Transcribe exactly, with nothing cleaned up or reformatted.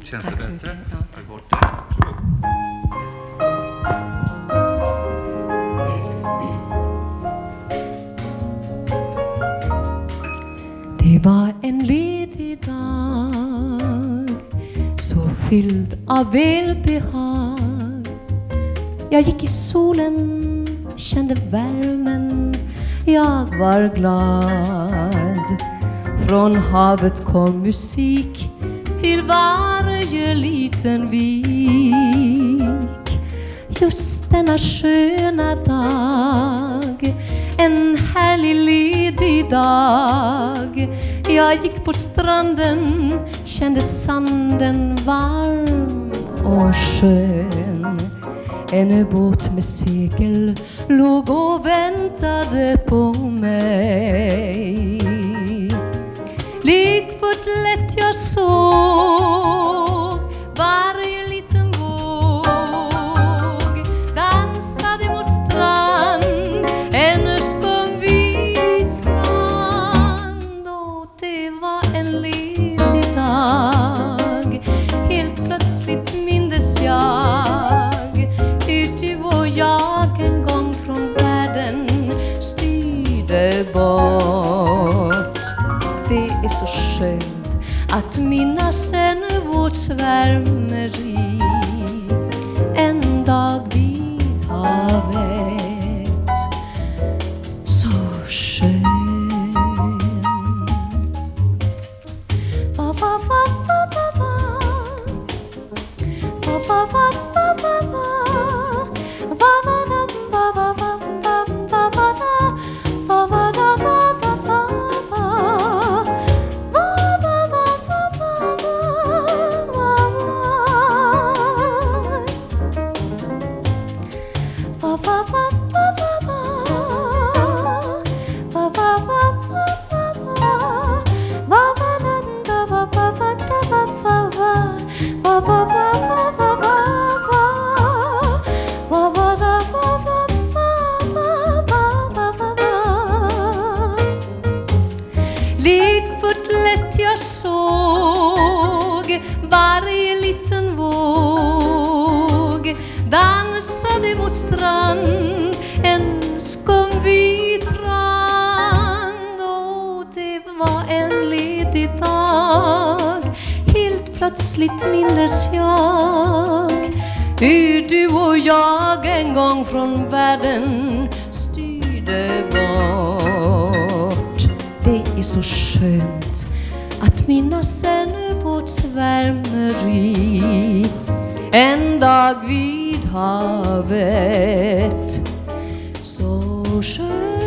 Känns Tack det så bättre? mycket. Ja, Tack bort det. Det var en ledig dag, så fylld av välbehag. Jag gick i solen, kände värmen, jag var glad. Från havet kom musik till varje liten vik. Just denna sköna dag, en härlig ledig dag. Jag gick på stranden, kände sanden varm och skön. En båt med segel låg och väntade på mig. Lekfullt lätt jag såg varje liten våg. Dansade mot strand, en skön vit strand. Och det var en ledig dag. Helt plötsligt mindes jag hur du och jag en gång från världen styrde bort. Det är så skönt att minnas en vårt svärmeri. En dag vid havet, så skön. Va, va, va, va, va, va. Va, va, va, va, va, va. Va, va, va, va, va, va, va, va, va, va, va, va, va. Lekfullt lätt jag såg varje liten våg. Dansade mot strand, en skumvit strand. Och det var en ledig dag. Helt plötsligt mindes jag hur du och jag en gång från världen styrde bort. Det är så skönt att minnas ännu vårt svärmeri. En dag vid havet, så skönt.